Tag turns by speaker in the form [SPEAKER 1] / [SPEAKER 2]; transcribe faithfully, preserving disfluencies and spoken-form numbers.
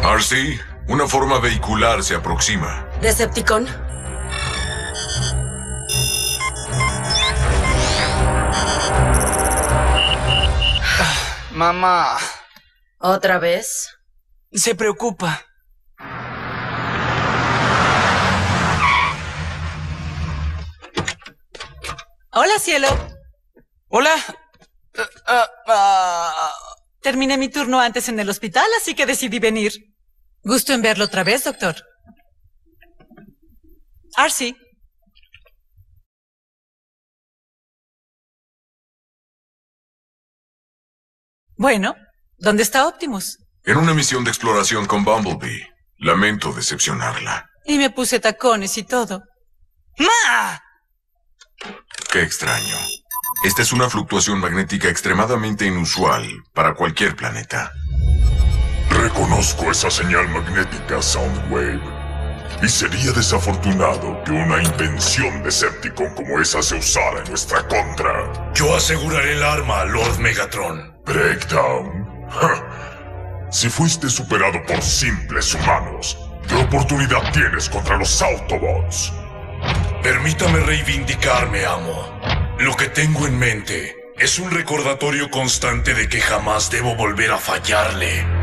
[SPEAKER 1] R C, una forma vehicular se aproxima.
[SPEAKER 2] Decepticon.
[SPEAKER 3] Mamá.
[SPEAKER 2] ¿Otra vez?
[SPEAKER 3] Se preocupa.
[SPEAKER 4] Hola, cielo.
[SPEAKER 3] Hola. Uh, uh, uh...
[SPEAKER 4] Terminé mi turno antes en el hospital, así que decidí venir. Gusto en verlo otra vez, doctor. R C. Bueno, ¿dónde está Optimus?
[SPEAKER 1] En una misión de exploración con Bumblebee. Lamento decepcionarla.
[SPEAKER 4] Y me puse tacones y todo.
[SPEAKER 3] ¡Ma!
[SPEAKER 1] Qué extraño. Esta es una fluctuación magnética extremadamente inusual para cualquier planeta.
[SPEAKER 5] Reconozco esa señal magnética, Soundwave. Y sería desafortunado que una invención Decepticon como esa se usara en nuestra contra.
[SPEAKER 6] Yo aseguraré el arma, Lord Megatron.
[SPEAKER 5] Breakdown. Ja. Si fuiste superado por simples humanos, ¿qué oportunidad tienes contra los Autobots?
[SPEAKER 6] Permítame reivindicarme, amo. Lo que tengo en mente es un recordatorio constante de que jamás debo volver a fallarle.